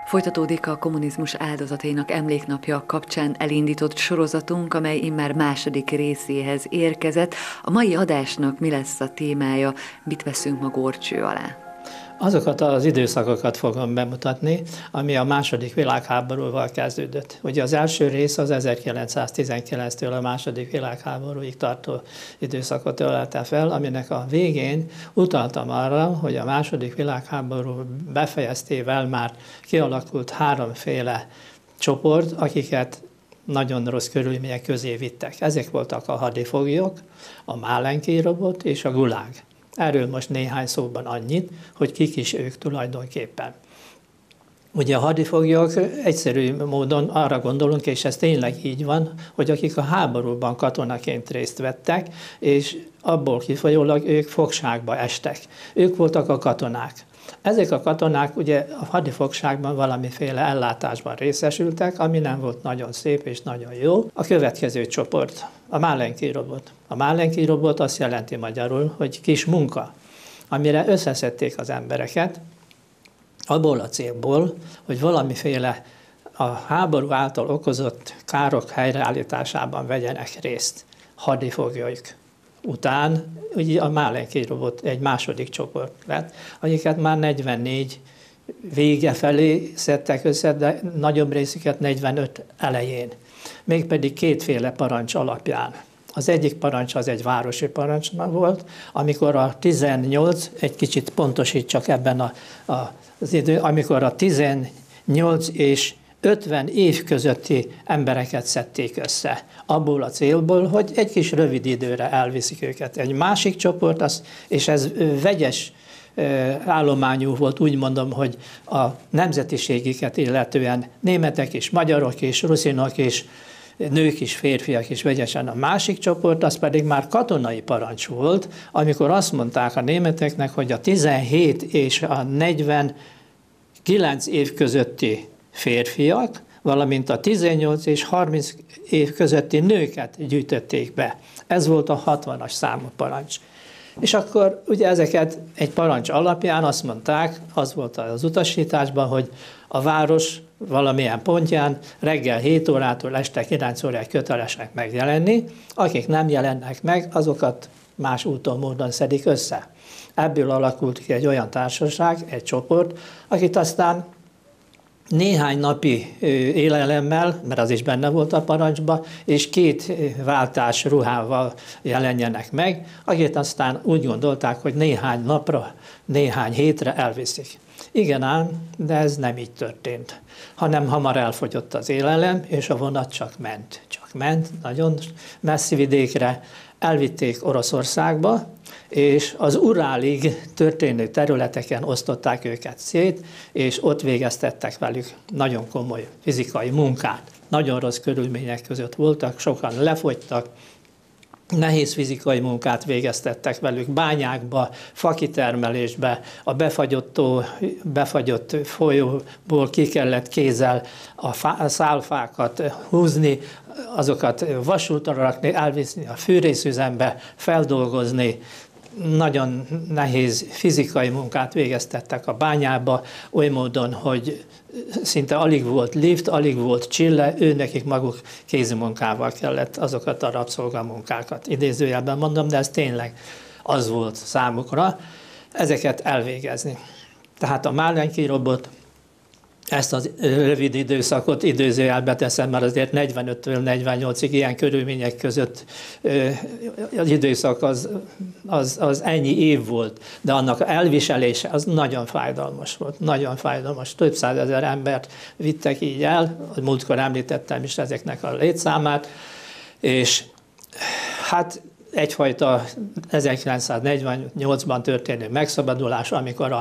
Folytatódik a kommunizmus áldozatainak emléknapja kapcsán elindított sorozatunk, amely immár második részéhez érkezett. A mai adásnak mi lesz a témája? Mit veszünk ma górcső alá? Azokat az időszakokat fogom bemutatni, ami a második világháborúval kezdődött. Ugye az első rész az 1919-től a második világháborúig tartó időszakot ölelte fel, aminek a végén utaltam arra, hogy a második világháború befejeztével már kialakult háromféle csoport, akiket nagyon rossz körülmények közé vittek. Ezek voltak a hadifoglyok, a Málenki robot és a Gulág. Erről most néhány szóban annyit, hogy kik is ők tulajdonképpen. Ugye a hadifoglyok egyszerű módon arra gondolunk, és ez tényleg így van, hogy akik a háborúban katonaként részt vettek, és abból kifolyólag ők fogságba estek. Ők voltak a katonák. Ezek a katonák ugye a hadifogságban valamiféle ellátásban részesültek, ami nem volt nagyon szép és nagyon jó. A következő csoport, a Málenki robot. A Málenki robot azt jelenti magyarul, hogy kis munka, amire összeszedték az embereket, abból a célból, hogy valamiféle a háború által okozott károk helyreállításában vegyenek részt hadifoglyok. Után ugye a Málenki robot egy második csoport lett, akiket már 44 vége felé szedtek össze, de nagyobb részüket 45 elején. Mégpedig kétféle parancs alapján. Az egyik parancs az egy városi parancs volt, amikor a 18, egy kicsit pontosítsak ebben az idő, amikor a 18 és 50 év közötti embereket szedték össze. Abból a célból, hogy egy kis rövid időre elviszik őket. Egy másik csoport, és ez vegyes állományú volt, úgy mondom, hogy a nemzetiségiket illetően németek és magyarok és ruszinok és nők is, férfiak is vegyesen. A másik csoport, az pedig már katonai parancs volt, amikor azt mondták a németeknek, hogy a 17 és a 49 év közötti férfiak, valamint a 18 és 30 év közötti nőket gyűjtötték be. Ez volt a 60-as számú parancs. És akkor ugye ezeket egy parancs alapján azt mondták, az volt az utasításban, hogy a város valamilyen pontján reggel 7 órától este 9 óráig kötelesek megjelenni, akik nem jelennek meg, azokat más úton, módon szedik össze. Ebből alakult ki egy olyan társaság, egy csoport, akit aztán néhány napi élelemmel, mert az is benne volt a parancsba, és 2 váltás ruhával jelenjenek meg, akit aztán úgy gondolták, hogy néhány napra, néhány hétre elviszik. Igen ám, de ez nem így történt, hanem hamar elfogyott az élelem, és a vonat csak ment. Csak ment nagyon messzi vidékre, elvitték Oroszországba, és az Urálig történő területeken osztották őket szét, és ott végeztettek velük nagyon komoly fizikai munkát. Nagyon rossz körülmények között voltak, sokan lefogytak, nehéz fizikai munkát végeztettek velük, bányákba, fakitermelésbe, a befagyott folyóból ki kellett kézzel a szálfákat húzni, azokat vasútra rakni, elviszni a fűrészüzembe, feldolgozni. Nagyon nehéz fizikai munkát végeztettek a bányába, oly módon, hogy szinte alig volt lift, alig volt csille, nekik maguk kézi munkával kellett azokat a rabszolgamunkákat. Idézőjelben mondom, de ez tényleg az volt számukra, ezeket elvégezni. Tehát a Málenki robot ezt az rövid időszakot idézőjelbe teszem, mert azért 45-től 48-ig ilyen körülmények között az időszak az ennyi év volt, de annak elviselése az nagyon fájdalmas volt, nagyon fájdalmas. Több százezer embert vittek így el, múltkor említettem is ezeknek a létszámát, és hát egyfajta 1948-ban történő megszabadulás, amikor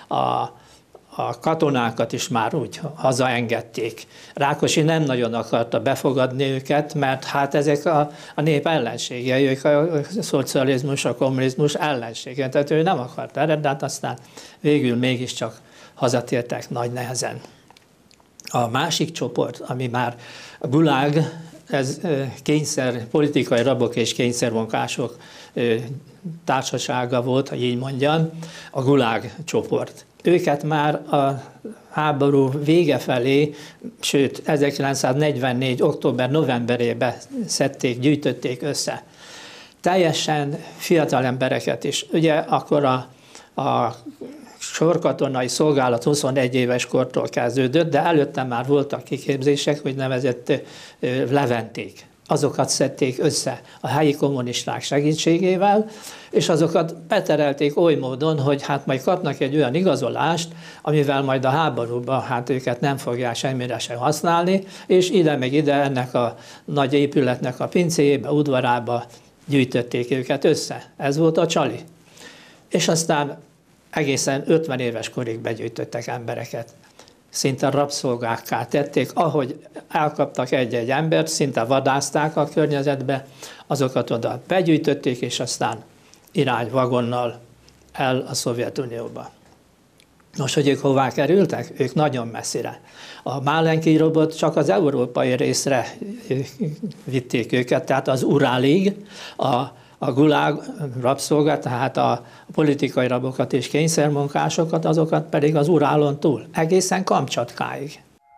a katonákat is már úgy hazaengedték. Rákosi nem nagyon akarta befogadni őket, mert hát ezek a nép ellenségei, ők a szocializmus, a kommunizmus ellensége. Tehát ő nem akart erre, de hát aztán végül mégiscsak hazatértek nagy nehezen. A másik csoport, ami már a Gulág ez politikai rabok és kényszermunkások társasága volt, hogy így mondjam, a Gulág csoport. Őket már a háború vége felé, sőt 1944. október-novemberében szedték, gyűjtötték össze. Teljesen fiatal embereket is. Ugye akkor a sorkatonai szolgálat 21 éves kortól kezdődött, de előtte már voltak kiképzések, úgynevezett leventék. Azokat szedték össze a helyi kommunisták segítségével, és azokat beterelték oly módon, hogy hát majd kapnak egy olyan igazolást, amivel majd a háborúban hát őket nem fogják semmire sem használni, és ide meg ide ennek a nagy épületnek a pincéjébe, udvarába gyűjtötték őket össze. Ez volt a csali. És aztán egészen 50 éves korig begyűjtöttek embereket. Szinte rabszolgákká tették, ahogy elkaptak egy-egy embert, szinte vadászták a környezetbe, azokat oda begyűjtötték, és aztán irány vagonnal el a Szovjetunióba. Most, hogy ők hová kerültek? Ők nagyon messzire. A Málenki robot csak az európai részre vitték őket, tehát az Urálig, a Gulág rabszolga, tehát a politikai rabokat és kényszermunkásokat, azokat pedig az Urálon túl, egészen Kamcsatkáig.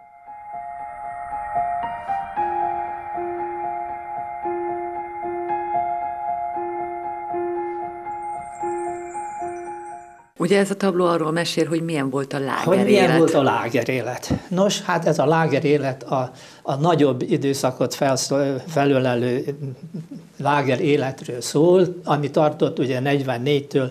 Ugye ez a tabló arról mesél, hogy milyen volt a lágerélet. Hogy milyen volt a lágerélet. Nos, hát ez a lágerélet a nagyobb időszakot felölelő lágeréletről szól, ami tartott ugye 44-től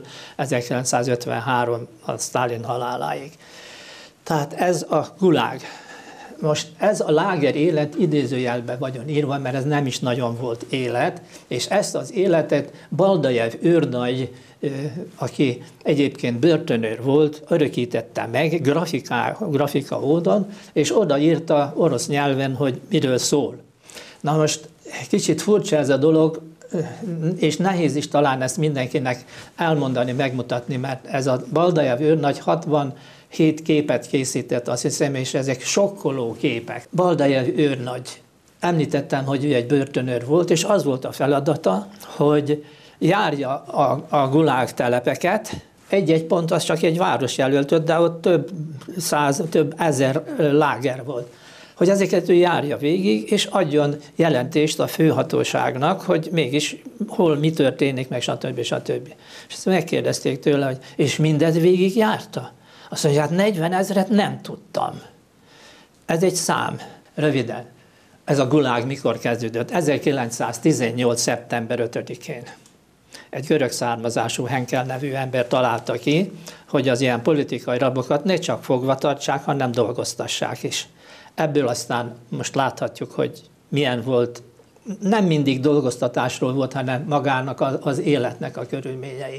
1953 a Sztálin haláláig. Tehát ez a Gulág. Most ez a lágerélet idézőjelben vagyon írva, mert ez nem is nagyon volt élet, és ezt az életet Baldajev őrnagy, aki egyébként börtönőr volt, örökítette meg grafika módon, és odaírta orosz nyelven, hogy miről szól. Na most kicsit furcsa ez a dolog, és nehéz is talán ezt mindenkinek elmondani, megmutatni, mert ez a Baldajev őrnagy 67 képet készített, azt hiszem, és ezek sokkoló képek. Baldajev őrnagy, említettem, hogy ő egy börtönőr volt, és az volt a feladata, hogy járja a Gulág telepeket, egy-egy pont az csak egy város jelöltött, de ott több ezer láger volt. Hogy ezeket ő járja végig, és adjon jelentést a főhatóságnak, hogy mégis hol mi történik, meg stb. Stb. És ezt megkérdezték tőle, hogy és mindez végig járta? Azt mondja, hát 40 000 nem tudtam. Ez egy szám, röviden. Ez a Gulág mikor kezdődött? 1918. szeptember 5-én. Egy görög származású Henkel nevű ember találta ki, hogy az ilyen politikai rabokat ne csak fogva tartsák, hanem dolgoztassák is. Ebből aztán most láthatjuk, hogy milyen volt, nem mindig dolgoztatásról volt, hanem magának az életnek a körülményei.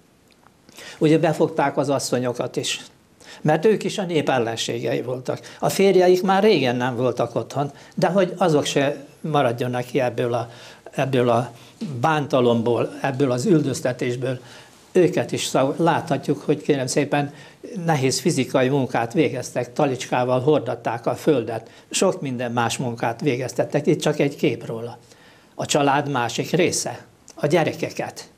Ugye befogták az asszonyokat is, mert ők is a nép ellenségei voltak. A férjeik már régen nem voltak otthon, de hogy azok se maradjanak ki ebből a bántalomból, ebből az üldöztetésből, őket is láthatjuk, hogy kérem szépen nehéz fizikai munkát végeztek, talicskával hordatták a földet, sok minden más munkát végeztettek, itt csak egy kép róla. A család másik része, a gyerekeket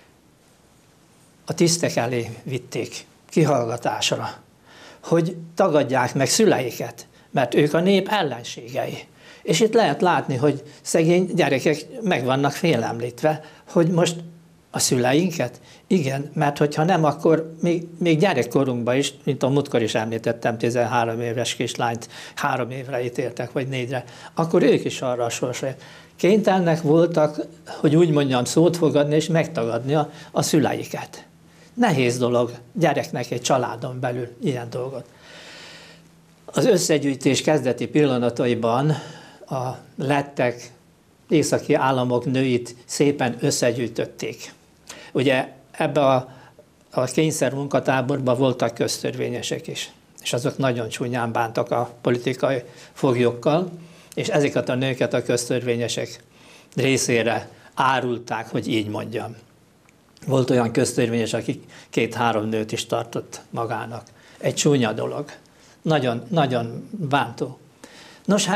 a tisztek elé vitték kihallgatásra, hogy tagadják meg szüleiket, mert ők a nép ellenségei. És itt lehet látni, hogy szegény gyerekek meg vannak félemlítve, hogy most a szüleinket? Igen, mert hogyha nem, akkor még gyerekkorunkban is, mint a múltkor is említettem, 13 éves kislányt 3 évre ítéltek, vagy 4-re, akkor ők is arra a sorsra kénytelenek voltak, hogy úgy mondjam, szót fogadni és megtagadni a szüleiket. Nehéz dolog gyereknek egy családon belül ilyen dolgot. Az összegyűjtés kezdeti pillanataiban a lettek, északi államok nőit szépen összegyűjtötték. Ugye ebbe a kényszer munkatáborban voltak köztörvényesek is, és azok nagyon csúnyán bántak a politikai foglyokkal, és ezeket a nőket a köztörvényesek részére árulták, hogy így mondjam. Volt olyan köztörvényes, aki 2-3 nőt is tartott magának. Egy csúnya dolog. Nagyon, nagyon bántó. Nos hát,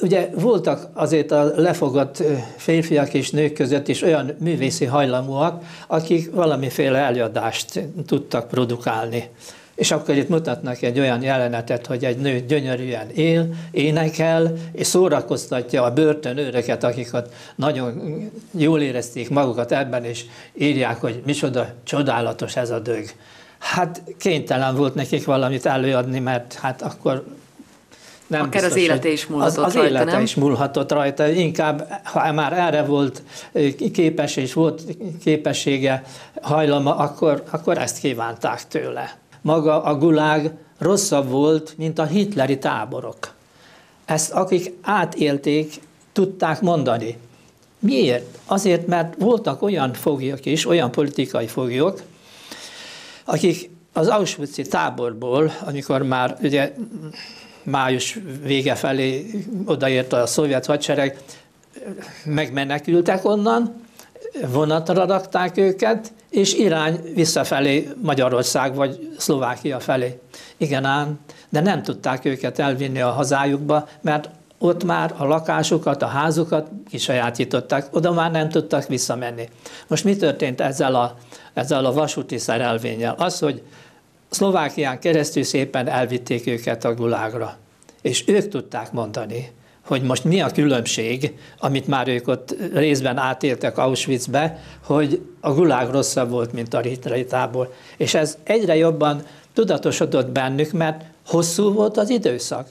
ugye voltak azért a lefogott férfiak és nők között is olyan művészi hajlamúak, akik valamiféle előadást tudtak produkálni. És akkor itt mutatnak egy olyan jelenetet, hogy egy nő gyönyörűen él, énekel, és szórakoztatja a börtönőröket, akik ott nagyon jól érezték magukat ebben, és írják, hogy micsoda csodálatos ez a dög. Hát kénytelen volt nekik valamit előadni, mert hát akkor nem akár biztos, az élete is múlhatott az rajta, élete nem? is múlhatott rajta. Inkább, ha már erre volt képes, és volt képessége, hajlama, akkor ezt kívánták tőle. Maga a gulág rosszabb volt, mint a hitleri táborok. Ezt akik átélték, tudták mondani. Miért? Azért, mert voltak olyan foglyok is, olyan politikai foglyok, akik az Auschwitz-i táborból, amikor már ugye május vége felé odaért a szovjet hadsereg, megmenekültek onnan, vonatra rakták őket, és irány visszafelé Magyarország vagy Szlovákia felé. Igen ám, de nem tudták őket elvinni a hazájukba, mert ott már a lakásukat, a házukat kisajátították, oda már nem tudtak visszamenni. Most mi történt ezzel a vasúti szerelvénnyel? Az, hogy Szlovákián keresztül szépen elvitték őket a gulágra. És ők tudták mondani, hogy most mi a különbség, amit már ők ott részben átéltek Auschwitzbe, hogy a gulág rosszabb volt, mint a hitleri tábor. És ez egyre jobban tudatosodott bennük, mert hosszú volt az időszak.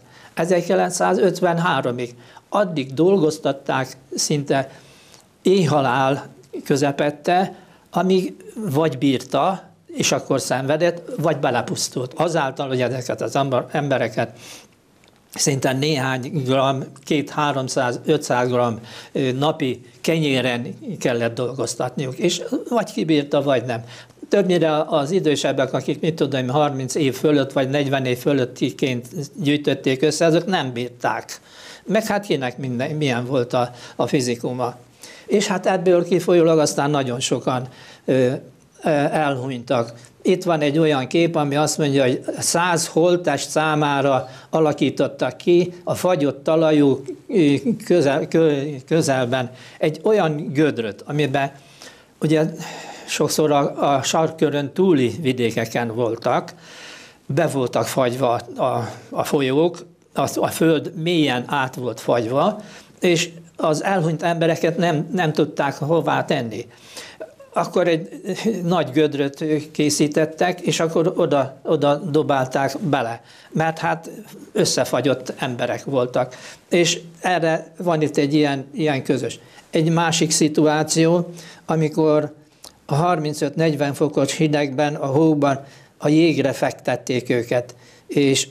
1953-ig. Addig dolgoztatták szinte éhhalál közepette, amíg vagy bírta, és akkor szenvedett, vagy belepusztult. Azáltal, hogy ezeket az embereket szinte néhány gram, 200-300-500 gram napi kenyéren kellett dolgoztatniuk, és vagy kibírta, vagy nem. Többnyire az idősebbek, akik mit tudom, 30 év fölött, vagy 40 év fölöttiként gyűjtötték össze, azok nem bírták. Meg hát kinek milyen volt a fizikuma. És hát ebből kifolyólag aztán nagyon sokan elhunytak. Itt van egy olyan kép, ami azt mondja, hogy 100 holttest számára alakítottak ki a fagyott talajú közelben egy olyan gödröt, amiben ugye sokszor a sarkkörön túli vidékeken voltak, be voltak fagyva a folyók, a föld mélyen át volt fagyva, és az elhunyt embereket nem tudták hová tenni. Akkor egy nagy gödröt készítettek, és akkor oda dobálták bele, mert hát összefagyott emberek voltak. És erre van itt egy ilyen közös. Egy másik szituáció, amikor a 35-40 fokos hidegben, a hóban a jégre fektették őket, és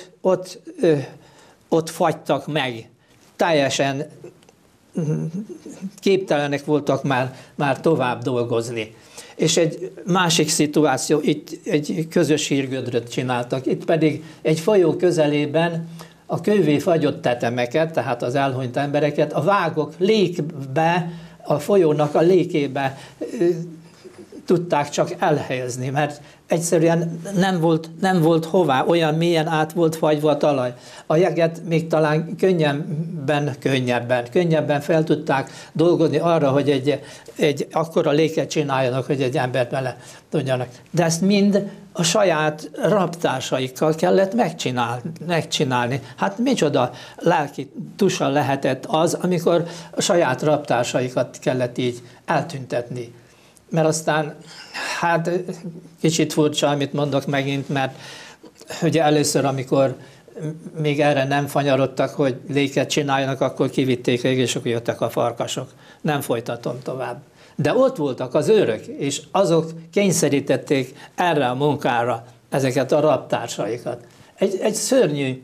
ott fagytak meg. Teljesen képtelenek voltak már tovább dolgozni. És egy másik szituáció, itt egy közös hírgödröt csináltak, itt pedig egy folyó közelében a kővé fagyott tetemeket, tehát az elhunyt embereket, a vágok lékbe, a folyónak a lékébe tudták csak elhelyezni, mert egyszerűen nem volt hová, olyan mélyen át volt fagyva a talaj. A jeget még talán könnyebben fel tudták dolgozni arra, hogy egy akkora léket csináljanak, hogy egy embert bele tudjanak. De ezt mind a saját raptársaikkal kellett megcsinálni. Hát micsoda lelki tusa lehetett az, amikor a saját raptársaikat kellett így eltüntetni. Mert aztán, hát kicsit furcsa, amit mondok megint, mert ugye először, amikor még erre nem fanyarodtak, hogy léket csináljanak, akkor kivitték és akkor jöttek a farkasok. Nem folytatom tovább. De ott voltak az őrök, és azok kényszerítették erre a munkára ezeket a raptársaikat. Egy szörnyű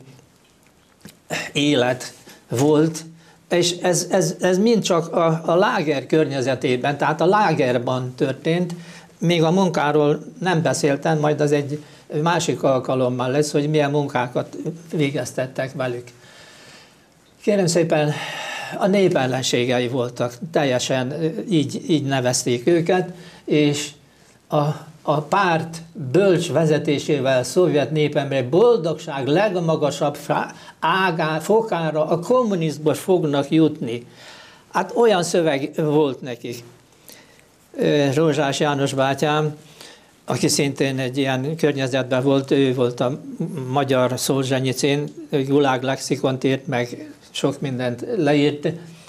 élet volt, és ez mind csak a láger környezetében, tehát a lágerban történt, még a munkáról nem beszéltem, majd az egy másik alkalommal lesz, hogy milyen munkákat végeztettek velük. Kérem szépen, a nép ellenségei voltak, teljesen így nevezték őket, és a párt bölcs vezetésével szovjet népemre boldogság legmagasabb fokára, a kommunizmus fognak jutni. Hát olyan szöveg volt nekik. Rózsás János bátyám, aki szintén egy ilyen környezetben volt, ő volt a magyar Szolzsenyicin, Gulág lexikont írt, meg sok mindent leírt,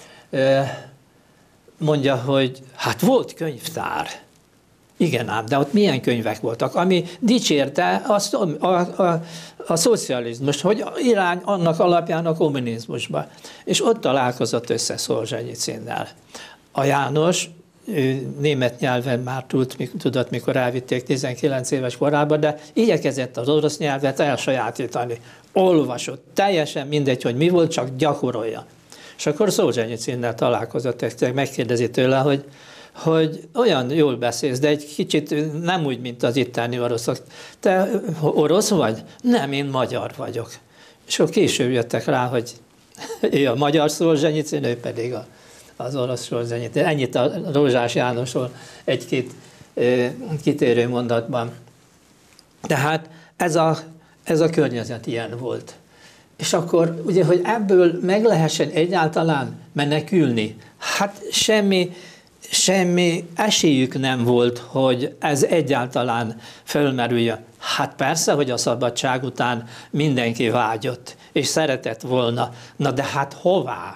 mondja, hogy hát volt könyvtár. Igen ám, de ott milyen könyvek voltak, ami dicsérte a szocializmus, hogy irány annak alapján a kommunizmusba. És ott találkozott össze Szolzsenyicinnel. A János, ő német nyelven már tudott, mikor elvitték 19 éves korában, de igyekezett az orosz nyelvet elsajátítani. Olvasott, teljesen mindegy, hogy mi volt, csak gyakorolja. És akkor Szolzsenyicinnel találkozott, megkérdezi tőle, hogy olyan jól beszélsz, de egy kicsit nem úgy, mint az itteni oroszok. Te orosz vagy? Nem, én magyar vagyok. És akkor később jöttek rá, hogy ő a magyar Szolzsenyicin, ő pedig az orosz Szolzsenyicin. Ennyit a Rózsás Jánosról egy-két kitérő mondatban. Tehát ez a környezet ilyen volt. És akkor ugye, hogy ebből meg lehessen egyáltalán menekülni, hát semmi esélyük nem volt, hogy ez egyáltalán fölmerüljön. Hát persze, hogy a szabadság után mindenki vágyott, és szeretett volna. Na de hát hová?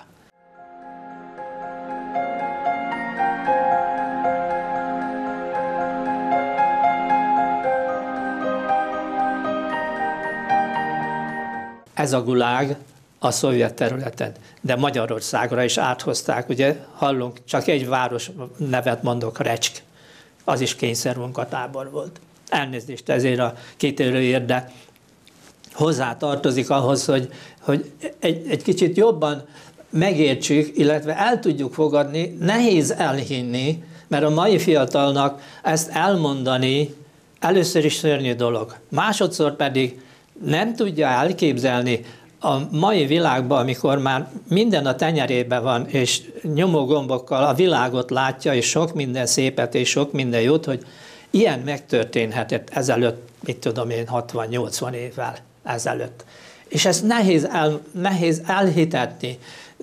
Ez a gulág a szovjet területen, de Magyarországra is áthozták, ugye hallunk, csak egy város nevet mondok, Recsk, az is kényszermunkatábor volt. Elnézést ezért a kitérőért, de hozzá tartozik ahhoz, hogy egy kicsit jobban megértsük, illetve el tudjuk fogadni, nehéz elhinni, mert a mai fiatalnak ezt elmondani először is szörnyű dolog. Másodszor pedig nem tudja elképzelni a mai világban, amikor már minden a tenyerében van, és nyomógombokkal a világot látja, és sok minden szépet, és sok minden jót, hogy ilyen megtörténhetett ezelőtt, mit tudom én, 60-80 évvel ezelőtt. És ezt nehéz elhitetni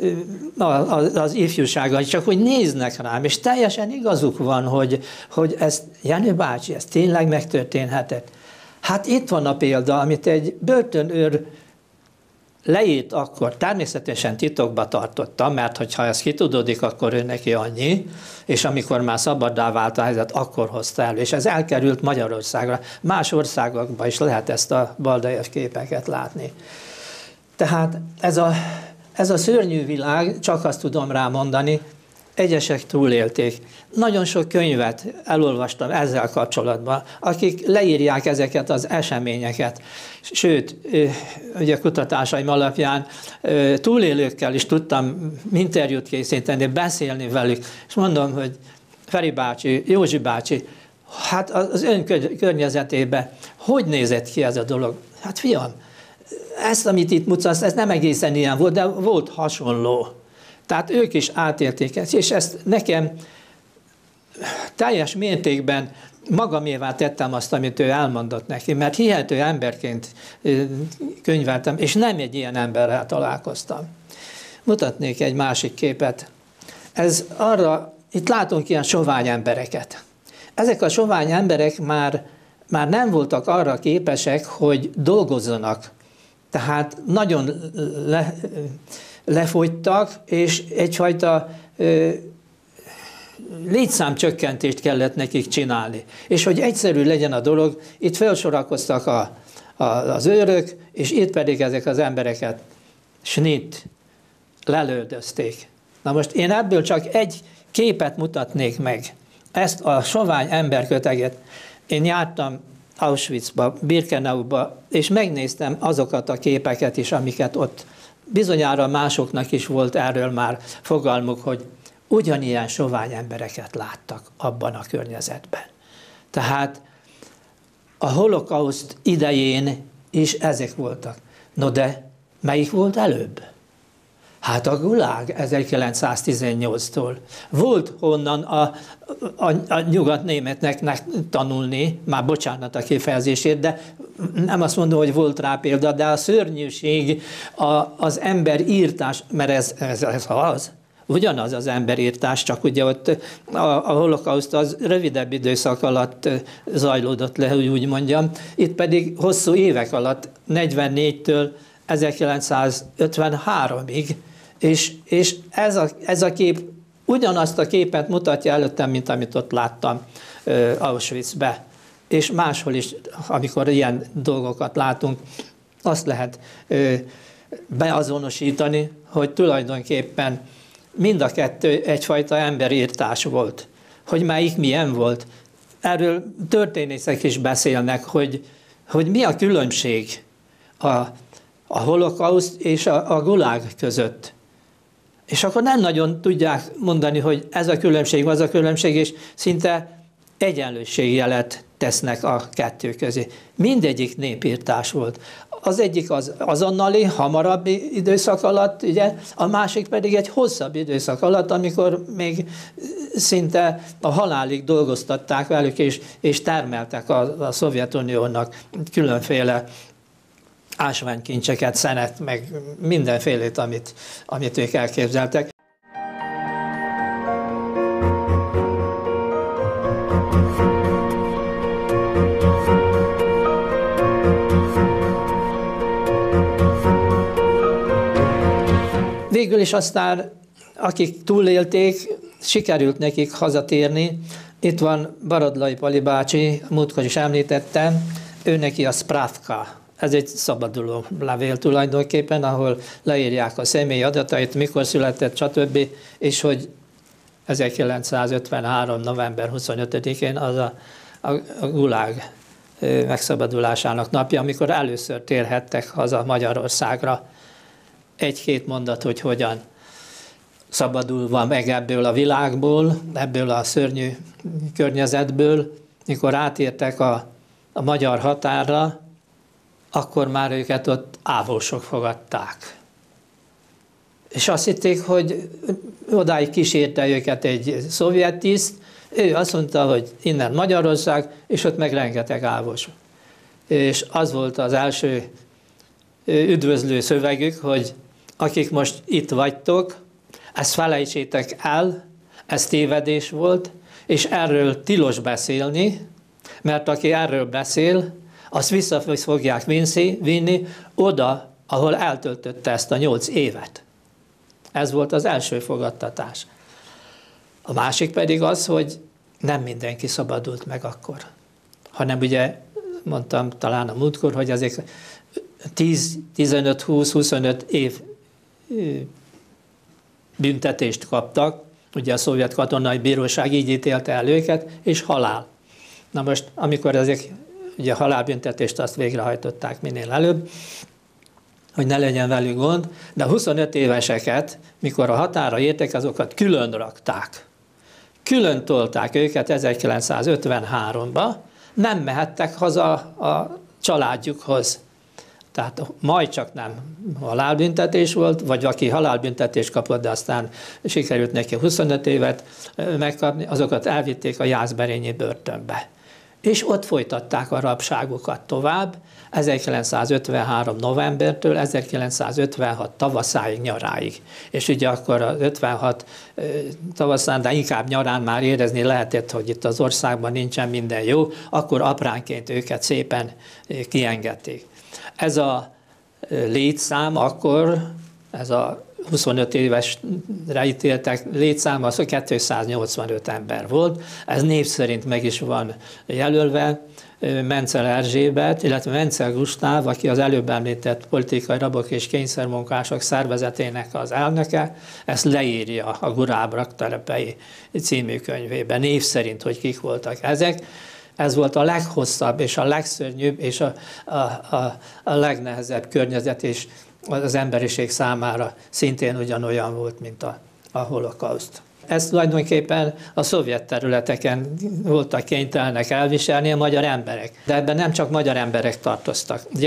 az ifjúsággal, csak hogy néznek rám, és teljesen igazuk van, hogy ez, Jenő bácsi, ez tényleg megtörténhetett. Hát itt van a példa, amit egy börtönőr leírt akkor, természetesen titokba tartotta, mert hogyha ez kitudódik, akkor ő neki annyi, és amikor már szabaddá vált a helyzet, akkor hozta elő, és ez elkerült Magyarországra. Más országokban is lehet ezt a Baldajev képeket látni. Tehát ez a szörnyű világ, csak azt tudom rámondani, egyesek túlélték. Nagyon sok könyvet elolvastam ezzel kapcsolatban, akik leírják ezeket az eseményeket. Sőt, ugye kutatásaim alapján túlélőkkel is tudtam interjút készíteni, beszélni velük, és mondom, hogy Feri bácsi, Józsi bácsi, hát az ön környezetében hogy nézett ki ez a dolog? Hát fiam, ezt, amit itt mutatsz, ez nem egészen ilyen volt, de volt hasonló. Tehát ők is átélték ezt, és ezt nekem teljes mértékben magamévá tettem azt, amit ő elmondott neki, mert hihető emberként könyveltem, és nem egy ilyen emberrel találkoztam. Mutatnék egy másik képet. Ez arra, itt látunk ilyen sovány embereket. Ezek a sovány emberek már nem voltak arra képesek, hogy dolgozzanak. Tehát nagyon lefogytak, és egyfajta létszámcsökkentést kellett nekik csinálni. És hogy egyszerű legyen a dolog, itt felsorakoztak az őrök, és itt pedig ezek az embereket lelődözték. Na most én ebből csak egy képet mutatnék meg. Ezt a sovány emberköteget. Én jártam Auschwitzba, Birkenauba, és megnéztem azokat a képeket is, amiket ott bizonyára másoknak is volt erről már fogalmuk, hogy ugyanilyen sovány embereket láttak abban a környezetben. Tehát a holokauszt idején is ezek voltak. No de melyik volt előbb? Hát a Gulág 1918-tól. Volt honnan a nyugatnémetnek tanulni, már bocsánat a kifejezésért, de nem azt mondom, hogy volt rá példa, de a szörnyűség, az emberírtás, mert ez az, ugyanaz az emberírtás, csak ugye ott a holokauszt az rövidebb időszak alatt zajlódott le, hogy úgy mondjam, itt pedig hosszú évek alatt, 44-től 1953-ig, és ez a kép ugyanazt a képet mutatja előttem, mint amit ott láttam Auschwitzbe. És máshol is, amikor ilyen dolgokat látunk, azt lehet beazonosítani, hogy tulajdonképpen mind a kettő egyfajta emberírtás volt. Hogy melyik milyen volt. Erről történészek is beszélnek, hogy mi a különbség a holokauszt és a Gulág között. És akkor nem nagyon tudják mondani, hogy ez a különbség, az a különbség, és szinte egyenlőségjelet tesznek a kettő közé. Mindegyik népírtás volt. Az egyik az azonnali, hamarabb időszak alatt, ugye, a másik pedig egy hosszabb időszak alatt, amikor még szinte a halálig dolgoztatták velük, és termeltek a Szovjetuniónak különféle ásványkincseket, szenet, meg mindenfélét, amit ők elképzeltek. Végül is aztán, akik túlélték, sikerült nekik hazatérni. Itt van Barodlai Pali bácsi, múltkor is említettem, ő neki a Spravka. Ez egy szabaduló levél tulajdonképpen, ahol leírják a személyi adatait, mikor született, stb. És hogy 1953. november 25-én az a Gulág megszabadulásának napja, amikor először térhettek haza Magyarországra. Egy-két mondat, hogy hogyan szabadulva meg ebből a világból, ebből a szörnyű környezetből, mikor átértek a magyar határra, akkor már őket ott ávolsok fogadták. És azt hitték, hogy odáig kísérte őket egy szovjet tiszt, ő azt mondta, hogy innen Magyarország, és ott meg rengeteg ávos. És az volt az első üdvözlő szövegük, hogy akik most itt vagytok, ezt felejtsétek el, ez tévedés volt, és erről tilos beszélni, mert aki erről beszél, azt vissza fogják vinni oda, ahol eltöltötte ezt a 8 évet. Ez volt az első fogadtatás. A másik pedig az, hogy nem mindenki szabadult meg akkor, hanem ugye mondtam talán a múltkor, hogy azért 10, 15, 20, 25 év büntetést kaptak, ugye a szovjet katonai bíróság így ítélte el őket, és halál. Na most, amikor ezek ugye a halálbüntetést azt végrehajtották minél előbb, hogy ne legyen velük gond, de 25 éveseket, mikor a határa értek, azokat külön rakták. Külön tolták őket 1953-ba, nem mehettek haza a családjukhoz. Tehát majd csak nem halálbüntetés volt, vagy aki halálbüntetést kapott, de aztán sikerült neki 25 évet megkapni, azokat elvitték a Jászberényi börtönbe. És ott folytatták a rabságukat tovább, 1953. novembertől 1956 tavaszáig, nyaráig. És ugye akkor az 56 tavaszán, de inkább nyarán már érezni lehetett, hogy itt az országban nincsen minden jó, akkor apránként őket szépen kiengedték. Ez a létszám akkor, ez a 25 évesre ítéltek létszám, az 285 ember volt. Ez név szerint meg is van jelölve. Menczell Erzsébet, illetve Menczell Gusztáv, aki az előbb említett politikai rabok és kényszermunkások szervezetének az elnöke, ezt leírja a Guráb raktelepei című könyvében, név szerint, hogy kik voltak ezek. Ez volt a leghosszabb és a legszörnyűbb és a legnehezebb környezet, és az emberiség számára szintén ugyanolyan volt, mint a holokauszt. Ezt tulajdonképpen a szovjet területeken voltak kénytelenek elviselni a magyar emberek. De ebben nem csak magyar emberek tartoztak. Ugye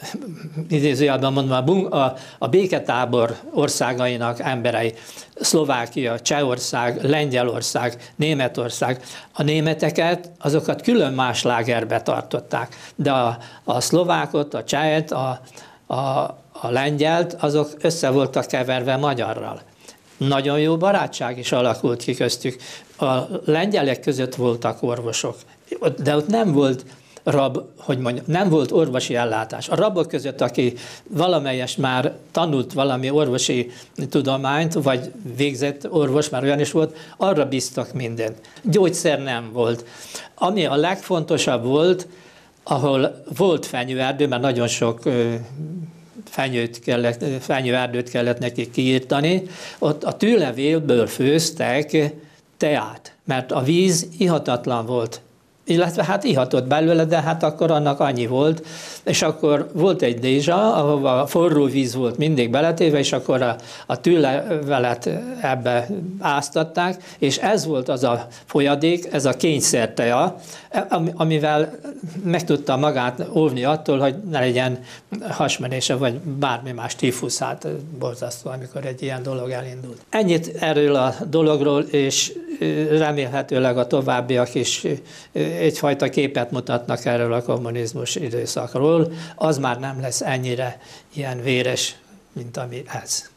idézőjelben mondva a béketábor országainak emberei, Szlovákia, Csehország, Lengyelország, Németország, a németeket, azokat külön más lágerbe tartották, de a szlovákot, a csehet, a lengyelt, azok össze voltak keverve magyarral. Nagyon jó barátság is alakult ki köztük. A lengyelek között voltak orvosok, de ott nem volt nem volt orvosi ellátás. A rabok között, aki valamelyest már tanult valami orvosi tudományt, vagy végzett orvos, már olyan is volt, arra bíztak mindent. Gyógyszer nem volt. Ami a legfontosabb volt, ahol volt fenyőerdő, mert nagyon sok fenyőerdőt kellett nekik kiírtani, ott a tűlevélből főztek teát, mert a víz ihatatlan volt. Illetve hát ihatott belőle, de hát akkor annak annyi volt, és akkor volt egy dézsa, ahova forró víz volt mindig beletéve, és akkor a tűlevelet ebbe áztatták, és ez volt az a folyadék, ez a kényszerteja, amivel meg tudta magát óvni attól, hogy ne legyen hasmenése, vagy bármi más tífusz, hát borzasztó, amikor egy ilyen dolog elindult. Ennyit erről a dologról, és remélhetőleg a továbbiak is egyfajta képet mutatnak erről a kommunizmus időszakról, az már nem lesz ennyire ilyen véres, mint ami ez.